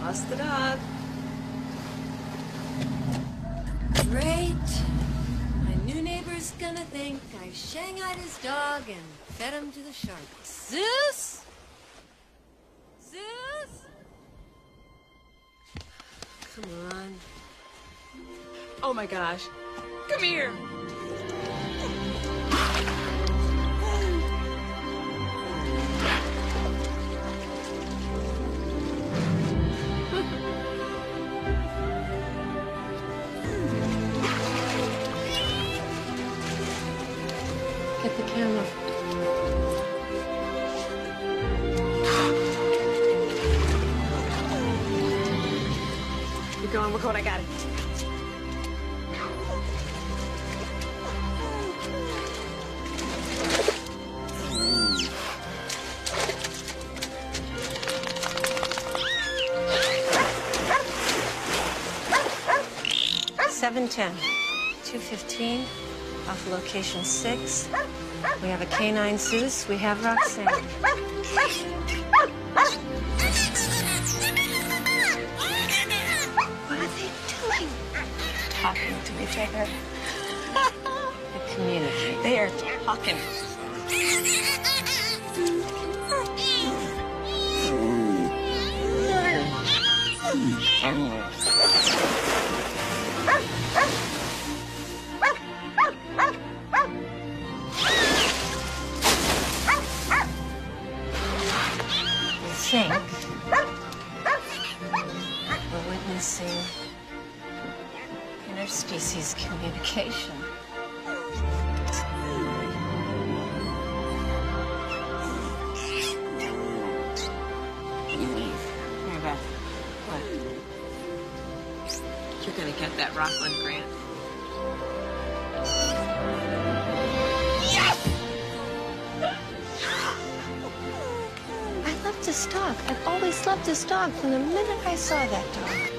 Lost the dog. Great. My new neighbor's gonna think I shanghaied his dog and fed him to the sharks. Zeus? Zeus? Come on. Oh my gosh. Come here. Get the camera. Keep going, look what I got. 710, 215, off location 6. We have a canine Zeus. We have Roxanne. What are they doing? Talking to each other. They communicate. They are talking. I think we're witnessing interspecies communication. Here, Beth. What? You're gonna get that Rockland grant. I love this dog. I've always loved this dog from the minute I saw that dog.